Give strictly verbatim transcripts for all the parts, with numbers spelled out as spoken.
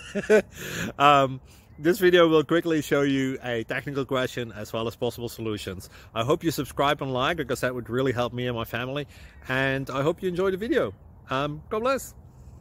um, this video will quickly show you a technical question as well as possible solutions. I hope you subscribe and like, because that would really help me and my family. And I hope you enjoy the video. Um, God bless.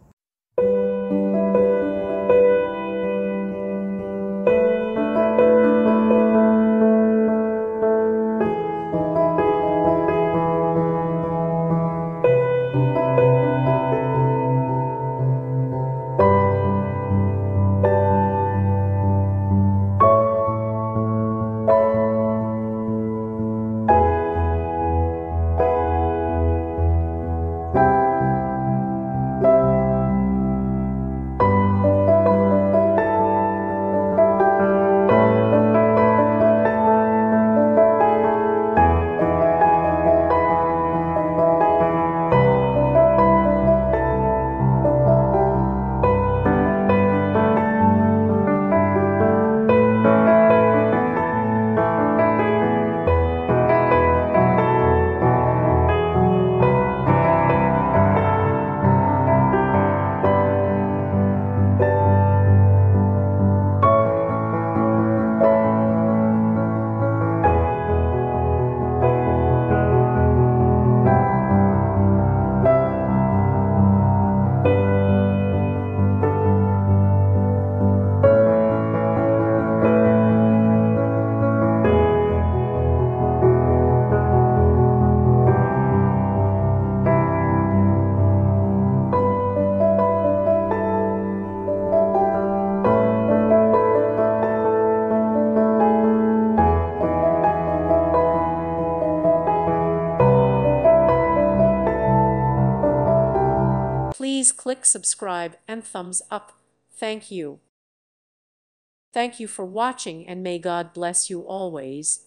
Please click subscribe and thumbs up. Thank you. Thank you for watching, and may God bless you always.